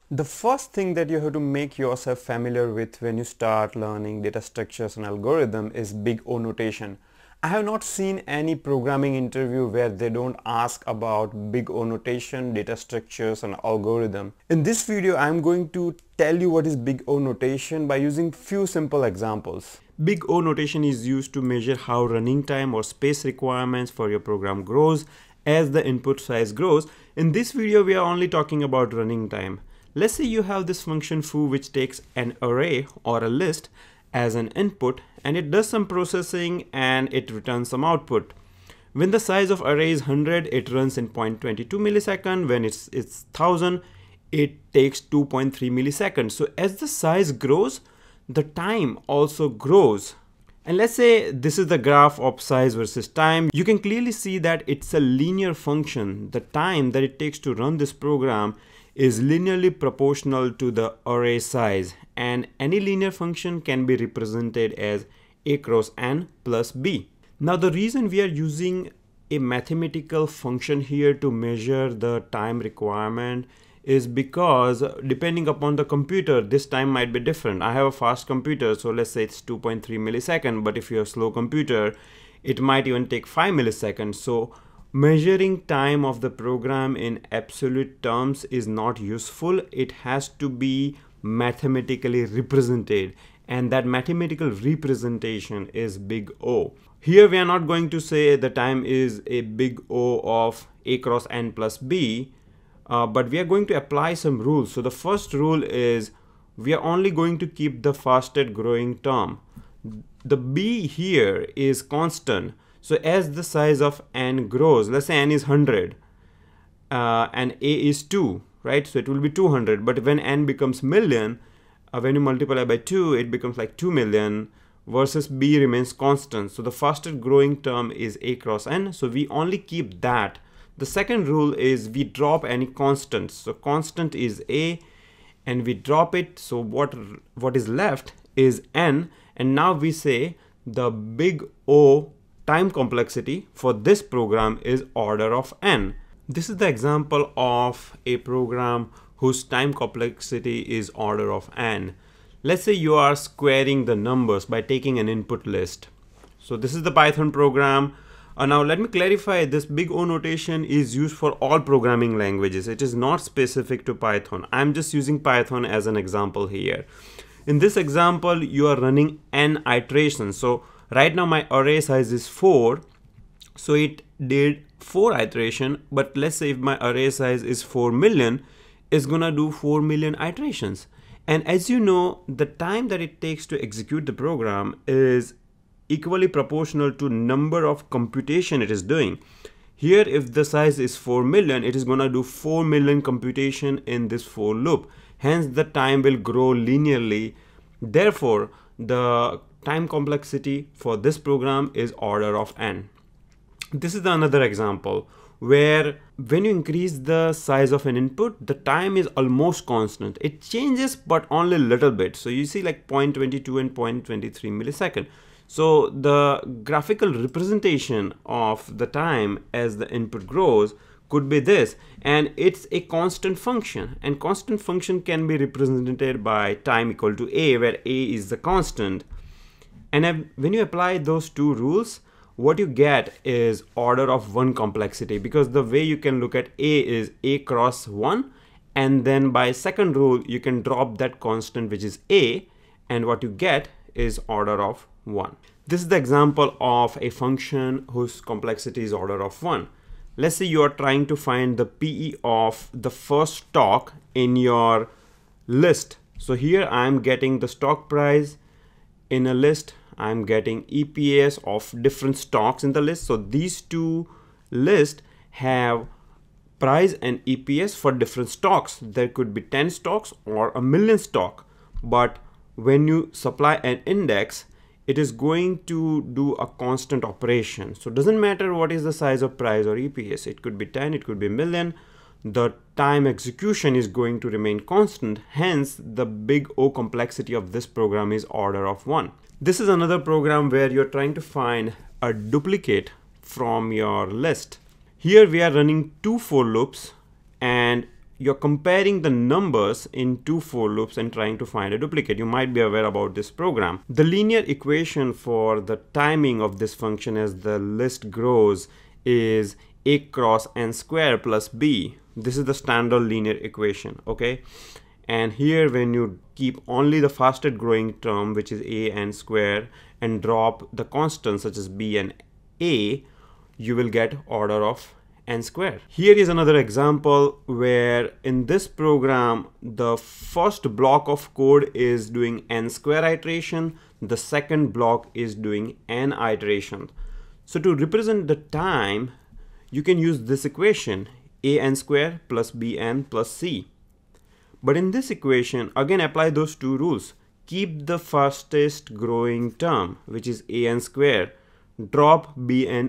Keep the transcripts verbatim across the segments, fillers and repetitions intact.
The first thing that you have to make yourself familiar with when you start learning data structures and algorithm is big O notation. I have not seen any programming interview where they don't ask about big O notation, data structures and algorithm. In this video, I am going to tell you what is big O notation by using few simple examples. Big O notation is used to measure how running time or space requirements for your program grows as the input size grows. In this video, we are only talking about running time. Let's say you have this function foo which takes an array or a list as an input and it does some processing and it returns some output. When the size of array is one hundred, it runs in zero point two two millisecond. When it's, it's one thousand, it takes two point three milliseconds. So as the size grows, the time also grows. And let's say this is the graph of size versus time. You can clearly see that it's a linear function. The time that it takes to run this program is linearly proportional to the array size, and any linear function can be represented as a cross n plus b. Now the reason we are using a mathematical function here to measure the time requirement is because depending upon the computer, this time might be different. I have a fast computer, so let's say it's two point three millisecond, but if you have a slow computer, it might even take five milliseconds. So measuring time of the program in absolute terms is not useful. It has to be mathematically represented, and that mathematical representation is big O. Here we are not going to say the time is a big O of a cross n plus b, uh, but we are going to apply some rules. So the first rule is we are only going to keep the fastest growing term. The b here is constant. So as the size of n grows, let's say n is one hundred uh, and a is two, right? So it will be two hundred. But when n becomes million, uh, when you multiply by two, it becomes like two million versus b remains constant. So the fastest growing term is a cross n. So we only keep that. The second rule is we drop any constants. So constant is a and we drop it. So what, what is left is n. And now we say the big O time complexity for this program is order of n. This is the example of a program whose time complexity is order of n. Let's say you are squaring the numbers by taking an input list. So this is the Python program. Uh, now let me clarify, this big O notation is used for all programming languages. It is not specific to Python. I'm just using Python as an example here. In this example, you are running n iterations. So right now my array size is four, so it did four iteration, but let's say if my array size is four million, it's gonna do four million iterations. And as you know, the time that it takes to execute the program is equally proportional to number of computation it is doing. Here, if the size is four million, it is gonna do four million computation in this for loop. Hence the time will grow linearly. Therefore, the time complexity for this program is order of n. This is the another example where when you increase the size of an input, the time is almost constant. It changes but only a little bit. So you see like zero point two two and zero point two three millisecond. So the graphical representation of the time as the input grows could be this, and it's a constant function, and constant function can be represented by time equal to a, where a is the constant. And when you apply those two rules, what you get is order of one complexity, because the way you can look at a is a cross one, and then by second rule you can drop that constant which is a, and what you get is order of one. This is the example of a function whose complexity is order of one. Let's say you are trying to find the P E of the first stock in your list. So here I'm getting the stock price in a list. I'm getting E P S of different stocks in the list. So these two lists have price and E P S for different stocks. There could be ten stocks or a million stock. But when you supply an index, it is going to do a constant operation. So it doesn't matter what is the size of price or E P S. It could be ten, it could be a million. The time execution is going to remain constant. Hence, the big O complexity of this program is order of one. This is another program where you're trying to find a duplicate from your list. Here we are running two for loops, and you're comparing the numbers in two for loops and trying to find a duplicate. You might be aware about this program. The linear equation for the timing of this function as the list grows is a cross n square plus b. This is the standard linear equation, okay? And here when you keep only the fastest growing term, which is a n square, and drop the constants such as b and a, you will get order of n square. Here is another example where in this program the first block of code is doing n square iteration, the second block is doing n iteration. So to represent the time, you can use this equation, a n square plus b n plus c. But in this equation, again apply those two rules. Keep the fastest growing term, which is a n square, drop bn,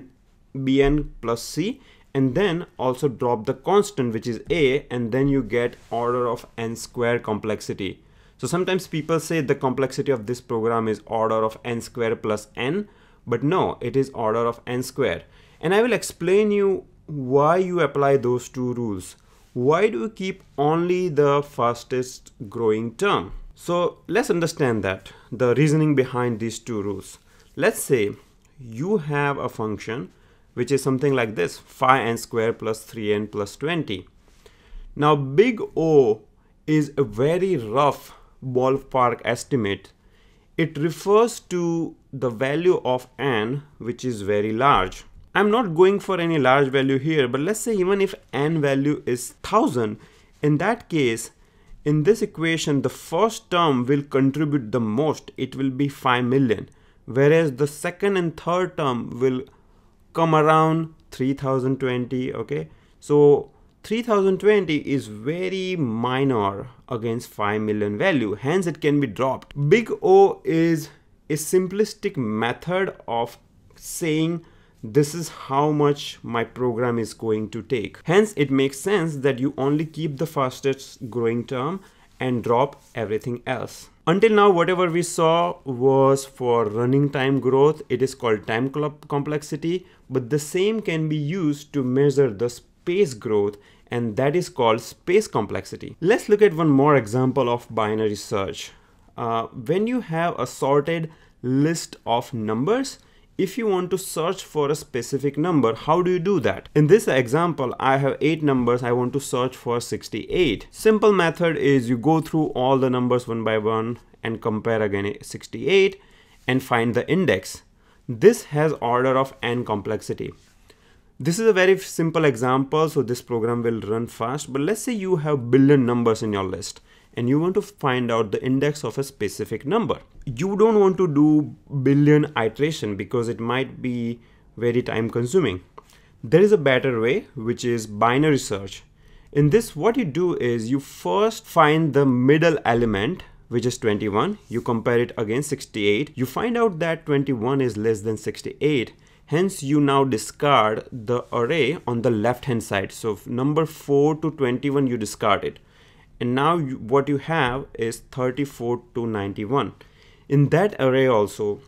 bn plus c, and then also drop the constant, which is a, and then you get order of n square complexity. So sometimes people say the complexity of this program is order of n square plus n, but no, it is order of n square. And I will explain you why you apply those two rules. Why do you keep only the fastest growing term? So let's understand that, the reasoning behind these two rules. Let's say you have a function which is something like this, five n square plus three n plus twenty. Now big O is a very rough ballpark estimate. It refers to the value of n, which is very large. I'm not going for any large value here, but let's say even if n value is one thousand, in that case, in this equation, the first term will contribute the most. It will be five million, whereas the second and third term will come around three thousand twenty, okay? So three thousand twenty is very minor against five million value, hence it can be dropped. Big O is a simplistic method of saying this is how much my program is going to take. Hence it makes sense that you only keep the fastest growing term and drop everything else. Until now, whatever we saw was for running time growth. It is called time complexity, but the same can be used to measure the space growth, and that is called space complexity. Let's look at one more example of binary search. Uh, when you have a sorted list of numbers, if you want to search for a specific number, how do you do that? In this example, I have eight numbers. I want to search for sixty-eight. Simple method is you go through all the numbers one by one and compare again sixty-eight and find the index. This has order of n complexity. This is a very simple example, so this program will run fast. But let's say you have billion numbers in your list and you want to find out the index of a specific number. You don't want to do billion iteration because it might be very time consuming. There is a better way, which is binary search. In this, what you do is you first find the middle element, which is twenty-one. You compare it against sixty-eight. You find out that twenty-one is less than sixty-eight. Hence, you now discard the array on the left hand side. So number four to twenty-one, you discard it. And now you, what you have is thirty-four to ninety-one. In that array also,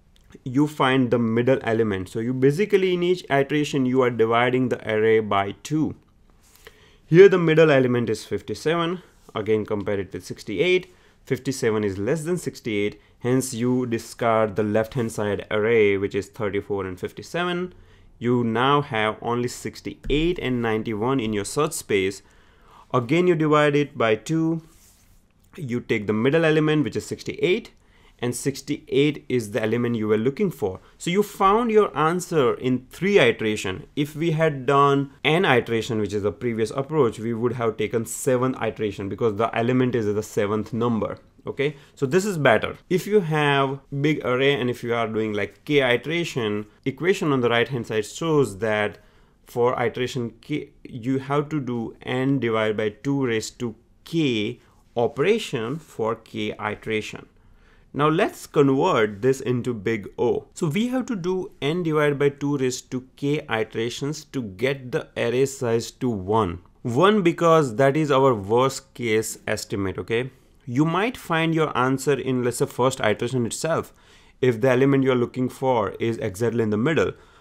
you find the middle element. So you basically in each iteration, you are dividing the array by two. Here the middle element is fifty-seven. Again, compare it with sixty-eight. fifty-seven is less than sixty-eight. Hence you discard the left hand side array, which is thirty-four and fifty-seven. You now have only sixty-eight and ninety-one in your search space. Again, you divide it by two. You take the middle element, which is sixty-eight, and sixty-eight is the element you were looking for. So you found your answer in three iterations. If we had done n iteration, which is the previous approach, we would have taken seven iteration because the element is the seventh number. Okay, so this is better. If you have big array and if you are doing like k iteration, equation on the right hand side shows that for iteration k, you have to do n divided by two raised to k operation for k iteration. Now let's convert this into big O. So we have to do n divided by two raised to k iterations to get the array size to one. one because that is our worst case estimate, okay? You might find your answer in, let's say, first iteration itself if the element you're looking for is exactly in the middle.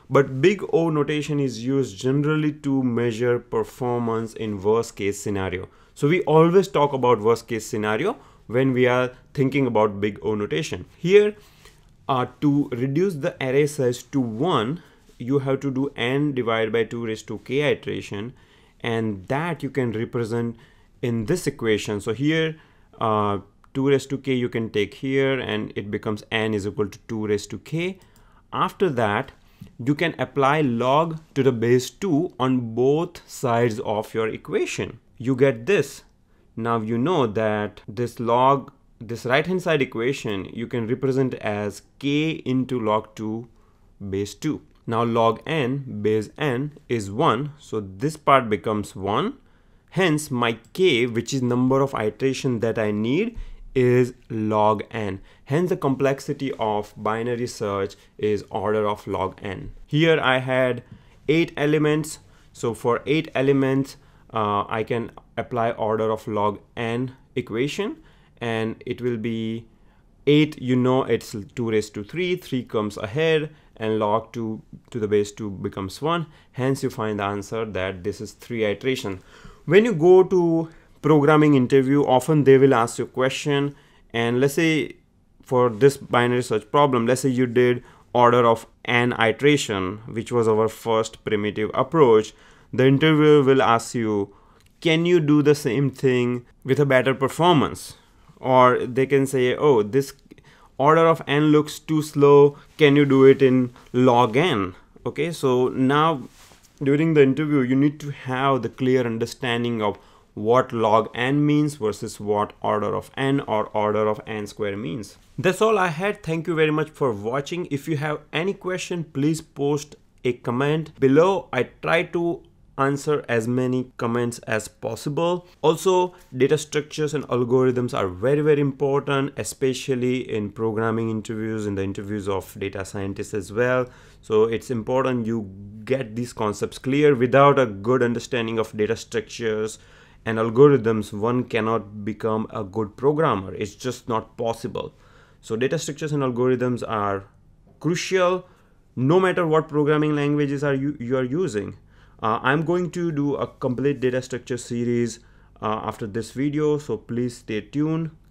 but big O notation is used generally to measure performance in worst case scenario. So we always talk about worst case scenario when we are thinking about big O notation. Here, uh, to reduce the array size to one, you have to do n divided by two raised to k iteration, and that you can represent in this equation. So here, uh, two raised to k you can take here, and it becomes n is equal to two raised to k. After that, you can apply log to the base two on both sides of your equation. You get this. Now you know that this log, this right hand side equation, you can represent as k into log two base two. Now log n base n is one, so this part becomes one. Hence my k, which is number of iteration that I need, is log n. Hence the complexity of binary search is order of log n. Here I had eight elements, so for eight elements uh, I can apply order of log n equation, and it will be eight, you know, it's two raised to three, three comes ahead, and log two to the base two becomes one. Hence you find the answer that this is three iteration. When you go to programming interview, often they will ask you a question, and let's say for this binary search problem, let's say you did order of n iteration, which was our first primitive approach. The interviewer will ask you, can you do the same thing with a better performance? Or they can say, oh, this order of n looks too slow, can you do it in log n? Okay, so now during the interview you need to have the clear understanding of what log n means versus what order of n or order of n square means. That's all I had. Thank you very much for watching. If you have any question, please post a comment below. I try to answer as many comments as possible. Also, data structures and algorithms are very very important, especially in programming interviews, in the interviews of data scientists as well. So it's important you get these concepts clear. Without a good understanding of data structures and algorithms, one cannot become a good programmer. It's just not possible. So data structures and algorithms are crucial no matter what programming languages are you, you are using. Uh, I'm going to do a complete data structure series uh, after this video, so please stay tuned.